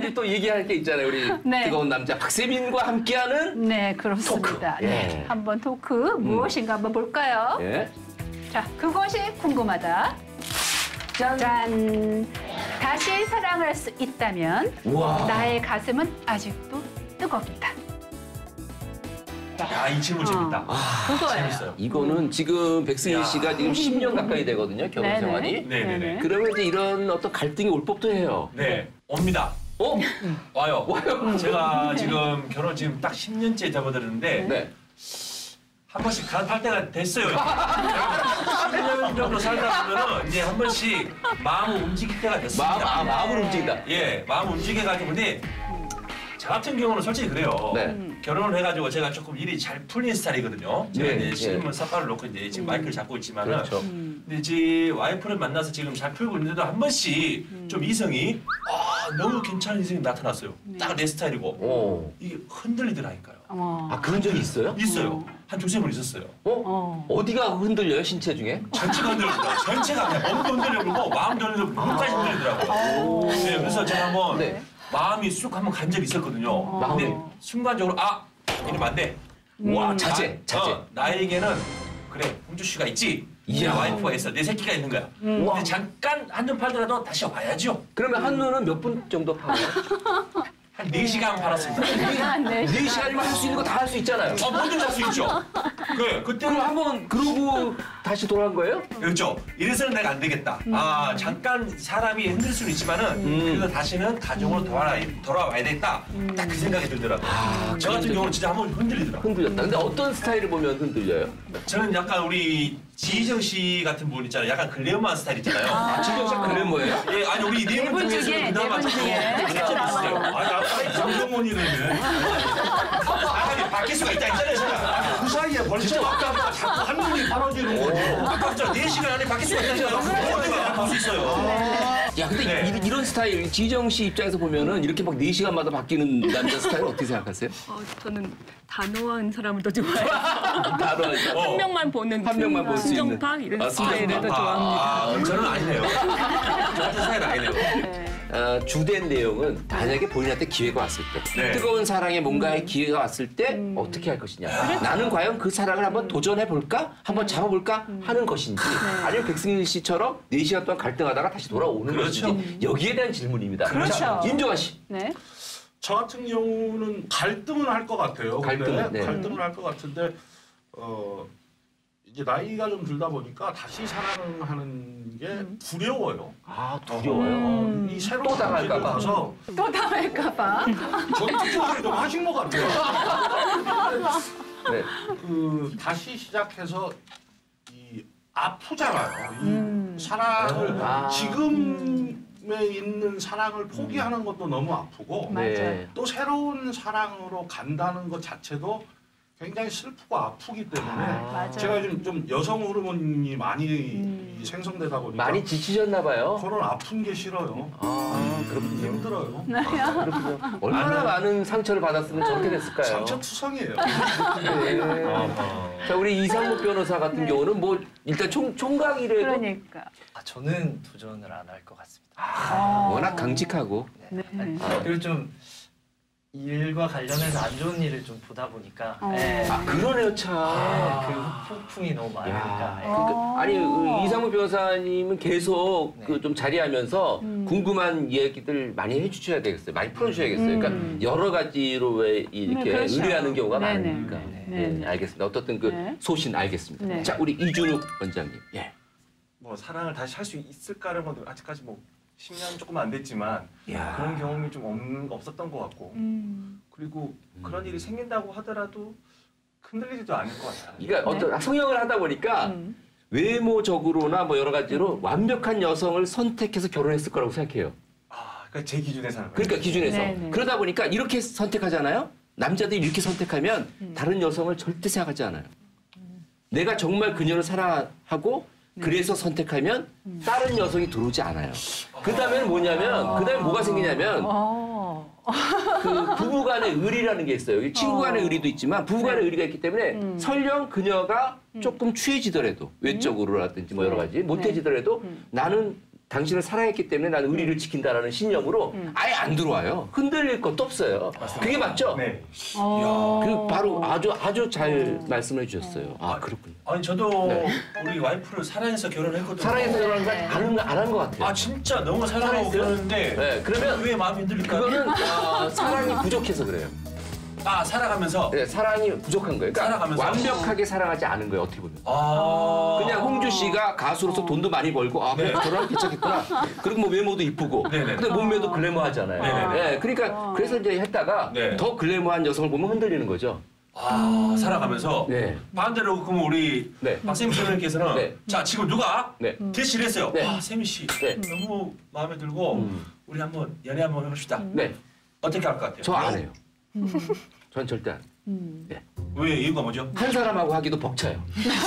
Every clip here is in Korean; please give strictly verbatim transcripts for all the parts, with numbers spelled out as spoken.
가지 또 얘기할 게 있잖아요. 우리 네. 뜨거운 남자 박세민과 함께하는 네, 그렇습니다. 토크. 네. 예. 한번 토크 무엇인가 한번 볼까요? 예. 자, 그것이 궁금하다. 짠. 짠. 다시 사랑할 수 있다면 우와. 나의 가슴은 아직도 뜨겁다. 야, 이 질문 재밌다. 그거예요. 재밌어요. 이거는 지금 백승일 야. 씨가 지금 십 년 가까이 되거든요. 결혼 네네. 생활이. 네네네. 그러면 이제 이런 어떤 갈등이 올 법도 해요. 네, 옵니다. 어? 와요. 와요. 제가 지금 결혼 지금 딱 십 년째 접어들었는데 네. 한 번씩 갈아탈 때가 됐어요. 십 년 정도 살다 보면은 이제 한 번씩 마음을 움직일 때가 됐습니다. 마음, 아, 마음을 움직인다. 예, 마음 움직여가지고 근데 저 같은 경우는 솔직히 그래요. 네. 결혼을 해가지고 제가 조금 일이 잘 풀린 스타일이거든요. 제가 네, 이제 네. 신문 삭발을 놓고 이제 지금 마이크를 잡고 있지만은 그렇죠. 근데 제 와이프를 만나서 지금 잘 풀고 있는데도 한 번씩 좀 이성이 아 너무 괜찮은 이성이 나타났어요. 딱 내 스타일이고 어. 이게 흔들리더라니까요. 어. 아, 그런 적이 있어요? 있어요. 한 두세 번 있었어요. 어? 어. 어디가 흔들려요, 신체 중에? 전체가 흔들리더라고요. 전체가 그냥 몸도 흔들리고 마음도 흔들리고 몸까지 흔들리더라고요. 네, 그래서 제가 한번 네. 마음이 쑥 한번 간 적이 있었거든요. 마음이. 근데 순간적으로 아 이러면 안 돼. 와, 자제, 나, 자제. 어, 나에게는 그래 홍주 씨가 있지. 이야. 내 와이프가 있어. 내 새끼가 있는 거야. 근데 잠깐 한눈 팔더라도 다시 와야죠. 그러면 한눈은 몇 분 정도 파요? 한 네 시간 팔았습니다. 아, 네. 네 시간이면 할 수 있는 거 다 할 수 있잖아요. 어, 뭐든지 할 수 있죠. 그래, 그럼 그때는 한번 그러고 다시 돌아간 거예요? 그렇죠. 이래서는 내가 안 되겠다. 아 잠깐 사람이 힘들 수는 있지만은 그래서 다시는 가정으로 돌아와, 돌아와야 되겠다. 딱 그 생각이 들더라고요. 아, 저 같은 경우는 진짜 한번 흔들리더라고요. 흔들렸다. 근데 어떤 스타일을 보면 흔들려요? 저는 약간 우리 지희정 씨 같은 분 있잖아요. 약간 글래머한 스타일 있잖아요. 아, 지금 작 그래 뭐예요? 예, 아니 우리 네 분 분 중에서 중에, 그나마 네 분 중에. 장점이 있어요. 아니, 아까 장동건이라며. 아니 바뀔 수가 있다 했잖아요, 제가. 그 사이에 벌써 아까 자꾸 한눈이 벌어지는 거죠. 아까 네 시간 안에 바뀔 수가 있다니까요. 어디가 바뀔 수 있어요. 야, 근데 네. 이, 이런 스타일, 지정 씨 입장에서 보면은 이렇게 막 네 시간마다 바뀌는 남자 스타일 어떻게 생각하세요? 어, 저는 단호한 사람을 더 좋아해요. 바로 어. 한 명만 보는 한 명만 볼 수 있는. 순정파 이런 아, 스타일을 더 순정파. 좋아합니다. 아, 그럼 저는 아니네요. 저 같은 스타일 아니네요. 어, 주된 내용은 만약에 본인한테 기회가 왔을 때 네. 뜨거운 사랑에 뭔가의 기회가 왔을 때 어떻게 할 것이냐. 나는 과연 그 사랑을 한번 도전해볼까? 한번 잡아볼까? 하는 것인지 아니면 백승일 씨처럼 네 시간 동안 갈등하다가 다시 돌아오는 그렇죠. 것인지 여기에 대한 질문입니다. 그렇죠. 자, 임종환 씨. 네. 저 같은 경우는 갈등은 할 것 같아요. 근데 갈등은, 네. 갈등을 할 것 같은데 어 이제 나이가 좀 들다 보니까 다시 사랑하는 게 두려워요. 아, 두려워요. 어, 이 새로운 또 당할까 관계를 봐. 가서 또 당할까봐. 전투적으로 좀 하신 것 같아요. 네. 그 다시 시작해서 이 아프잖아요. 이 사랑을 아. 지금에 있는 사랑을 포기하는 것도 너무 아프고 네. 또 새로운 사랑으로 간다는 것 자체도 굉장히 슬프고 아프기 때문에 맞아요. 제가 지금 좀 여성 호르몬이 많이 생성되다 보니까 많이 지치셨나 봐요. 그런 아픈 게 싫어요. 아, 그렇군요. 힘들어요. 그렇군요. 얼마나 많은 상처를 받았으면 저렇게 됐을까요? 상처 투성이에요. 네. 자, 우리 이상무 변호사 같은 경우는 뭐 일단 총, 총각이라도 그러니까. 아, 저는 도전을 안 할 것 같습니다. 아, 워낙 강직하고. 네. 그리고 좀 일과 관련해서 안 좋은 일을 좀 보다 보니까 어. 예, 아, 그러네요, 참. 예, 그 후폭풍이 너무 많으니까 예. 그러니까 아니 그 이상무 변호사님은 계속 네. 그 좀 자리하면서 궁금한 이야기들 많이 해주셔야 되겠어요. 많이 풀어주셔야겠어요. 그러니까 여러 가지로 왜 이렇게 네, 그렇죠. 의뢰하는 경우가 네네. 많으니까. 네, 네, 네. 알겠습니다. 어떻든 그 네. 소신 알겠습니다. 네. 자, 우리 이준욱 원장님. 예. 뭐 사랑을 다시 할 수 있을까를 뭐 아직까지 뭐 십 년 조금 안 됐지만 야. 그런 경험이 좀 없, 없었던 것 같고 음. 그리고 그런 일이 생긴다고 하더라도 흔들리지도 않을 것 같아요. 그러니까 어떤 성형을 하다 보니까 음. 외모적으로나 뭐 여러 가지로 완벽한 여성을 선택해서 결혼했을 거라고 생각해요. 아, 그러니까 제 기준에서는 그러니까 기준에서. 네네. 그러다 보니까 이렇게 선택하잖아요. 남자들이 이렇게 선택하면 음. 다른 여성을 절대 생각하지 않아요. 내가 정말 그녀를 사랑하고 네. 그래서 선택하면 음. 다른 여성이 들어오지 않아요. 그 다음에는 뭐냐면, 그 다음에 뭐가 생기냐면, 어. 그 부부 간의 의리라는 게 있어요. 친구 간의 어. 의리도 있지만 부부 간의 네. 의리가 있기 때문에 음. 설령 그녀가 조금 취해지더라도 외적으로라든지 뭐 여러 가지 못해지더라도 음. 나는 당신을 사랑했기 때문에 나는 의리를 지킨다라는 신념으로 아예 안 들어와요. 흔들릴 것도 없어요. 그게 맞죠? 네. 어. 그 바로 아주 아주 잘 말씀해 주셨어요. 아 그렇군요. 아니 저도 네. 우리 와이프를 사랑해서 결혼했거든요. 사랑해서 결혼한 네. 건안한 것 같아요. 아 진짜 너무 사랑하고 사랑했어요? 결혼했는데 네, 그러면 왜 마음이 흔들릴까요? 그거는 어, 사랑이 부족해서 그래요. 아 살아가면서 네, 사랑이 부족한 거예요. 그러니까 살아가면서. 완벽하게 사랑하지 않은 거예요. 어떻게 보면. 아 그냥 홍주 씨가 가수로서 돈도 많이 벌고 아 그래 네. 결혼하면 괜찮겠구나. 그리고 뭐 외모도 이쁘고 네네. 근데 몸매도 글래머하잖아요. 네네네. 네, 그러니까 그래서 이제 했다가 네. 더 글래머한 여성을 보면 흔들리는 거죠. 아 살아가면서 네. 반대로 그럼 우리 네. 박세미 선생님께서는 네. 자 지금 누가 네. 대시를 했어요. 네. 아 세미 씨 네. 너무 마음에 들고 음. 우리 한번 연애 한번 해봅시다. 네. 어떻게 할 것 같아요? 저 안 해요. 전 절대 안 해요. 왜 이유가 뭐죠? 한 사람하고 하기도 벅차요.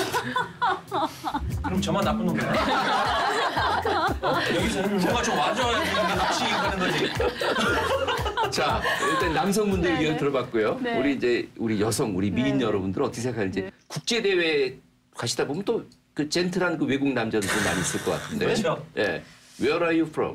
그럼 저만 나쁜 놈이야. 어, 여기서는 누가 좀 와줘야 우리가 같이 가는 거지. 자, 일단 남성분들 의견 들어봤고요. 네. 우리 이제 우리 여성, 우리 미인 네. 여러분들 어떻게 생각하는지 네. 국제 대회 가시다 보면 또 그 젠틀한 그 외국 남자들 좀 많이 있을 것 같은데. 그렇죠. 예. Where are you from?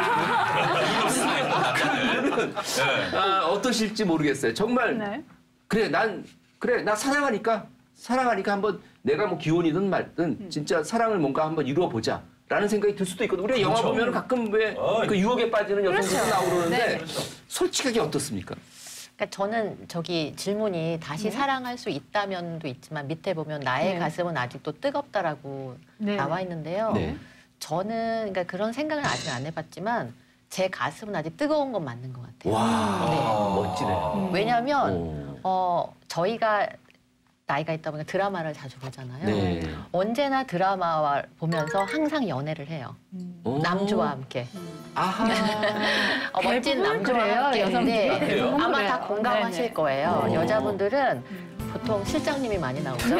네. 아, 어떠실지 모르겠어요. 정말 네. 그래 난 그래 나 사랑하니까 사랑하니까 한번 내가 뭐 기혼이든 말든 진짜 사랑을 뭔가 한번 이루어 보자. 라는 생각이 들 수도 있거든요. 우리가 영화 그렇죠. 보면 가끔 왜 어이. 그 유혹에 빠지는 여성들이 그렇죠. 나오고 그러는데 네. 그렇죠. 솔직하게 어떻습니까? 그러니까 저는 저기 질문이 다시 네. 사랑할 수 있다면도 있지만 밑에 보면 나의 네. 가슴은 아직도 뜨겁다라고 네. 나와 있는데요. 네. 저는 그러니까 그런 생각을 아직 안 해봤지만 제 가슴은 아직 뜨거운 건 맞는 것 같아요. 와 네. 멋지네. 왜냐하면 오. 어, 저희가 나이가 있다 보니까 드라마를 자주 보잖아요. 네. 언제나 드라마 보면서 항상 연애를 해요. 오. 남주와 함께. 아하. 어, 멋진 대부분 남주와 그래요, 함께. 여성들이. 네. 대부분 아마 그래요. 다 공감하실 네네. 거예요. 오. 여자분들은 보통 실장님이 많이 나오죠.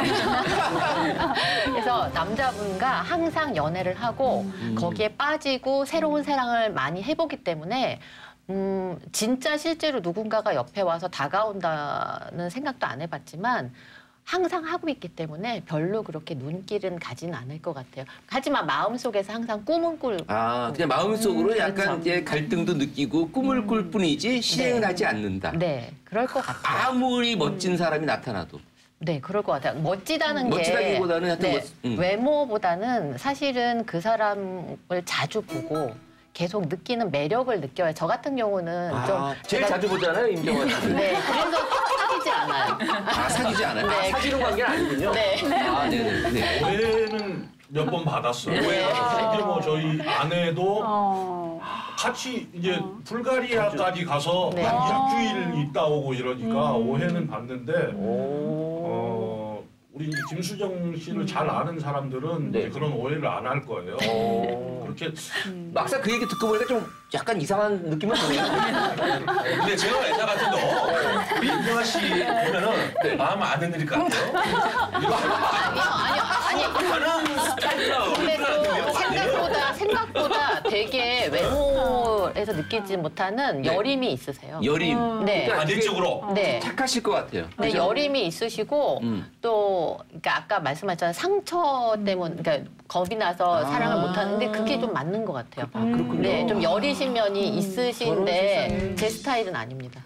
그래서 남자분과 항상 연애를 하고 거기에 빠지고 새로운 사랑을 많이 해보기 때문에 음, 진짜 실제로 누군가가 옆에 와서 다가온다는 생각도 안 해봤지만 항상 하고 있기 때문에 별로 그렇게 눈길은 가진 않을 것 같아요. 하지만 마음속에서 항상 꿈은 꾸고 아 그냥 마음속으로 약간 그렇죠. 이제 갈등도 느끼고 꿈을 꿀 뿐이지 실행은 네. 하지 않는다. 네, 그럴 것 같아요. 아무리 멋진 사람이 나타나도. 네, 그럴 것 같아요. 멋지다는 게 멋지다기보다는 하여튼 네, 멋- 음. 외모보다는 사실은 그 사람을 자주 보고 계속 느끼는 매력을 느껴요. 저 같은 경우는 아, 좀 제일 제가- 자주 보잖아요 임경환 씨. 네, 그래서 사귀지 않아요. 아 사귀지 않아요? 아, 네. 사귀는 관계는 아니군요. 네. 아 네네. 네. 오해는 몇 번 받았어요. 네. 이게 뭐 저희 아내도 어. 같이 이제 불가리아까지 가서 네. 한 일주일 있다 오고 이러니까 음. 오해는 받는데 오. 어, 우리 이제 김수정 씨를 잘 아는 사람들은 네. 이제 그런 오해를 안 할 거예요. 오. 그렇게 막상 그 얘기 듣고 보니까 좀 약간 이상한 느낌은 드네요. 근데 제가 옛날 같아도 우리 임경아 씨 보면은 마음 안 흔들릴 것 같아요. 아니요, 아니요, 아니. 다른 스타일이라 근데 또 생각보다 생각보다 되게 외모에서 느끼지 못하는 네. 여림이 있으세요. 여림. 네. 그러니까 되게 반대쪽으로. 네. 착하실 것 같아요. 네, 그죠? 여림이 있으시고 음. 또 그러니까 아까 말씀하셨잖아요. 상처 때문 그러니까 겁이 나서 아. 사랑을 못 하는데 그게 좀 맞는 것 같아요. 아 그렇군요. 네, 좀 여리신 면이 저런 있으신데 세상에. 제 스타일은 아닙니다.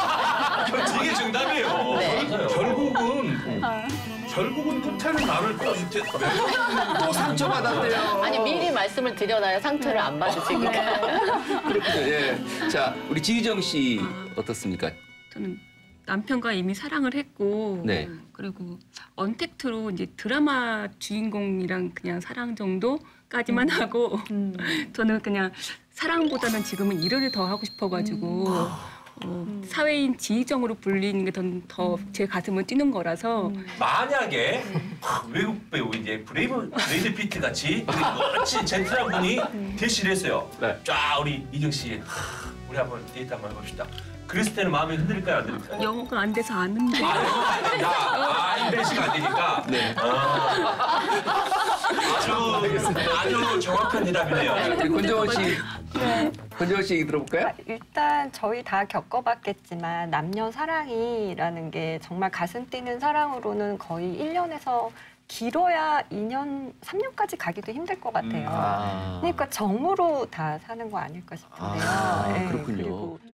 되게 정답이에요. 네. 맞아요. 결국은 결국은 끝에는 나를 또 이제 또 상처받았대요. 아니 미리 말씀을 드려놔야 상처를 안 받으시니까. 그렇군요. 예. 자 우리 지희정 씨 어떻습니까? 저는 남편과 이미 사랑을 했고 네. 그리고 언택트로 이제 드라마 주인공이랑 그냥 사랑 정도까지만 하고 음. 저는 그냥 사랑보다는 지금은 일을 더 하고 싶어가지고 어, 사회인 지희정으로 불리는 게 더 제 가슴을 뛰는 거라서 만약에 외국 배우 이제 브레이브 브레이드 피트 같이 우리 멋진 젠틀한 분이 대시를 했어요. 네. 쫙 우리 이정 씨, 하, 우리 한번 데이트 한번 해봅시다. 그랬을 때는 마음이 흔들릴까요, 안 흔들릴까요? 영어가 안 돼서 아는데 아, 영어가 안 된다. 아, 인글리시가 안 되니까. 네. 아, 아주 아주 정확한 대답이네요. 우리 권정원 씨. 권정원 씨 얘기 들어볼까요? 아, 일단 저희 다 겪어봤겠지만 남녀 사랑이라는 게 정말 가슴 뛰는 사랑으로는 거의 일 년에서 길어야 이 년, 삼 년까지 가기도 힘들 것 같아요. 아. 그러니까 정으로 다 사는 거 아닐까 싶은데요. 아, 예, 그렇군요. 그리고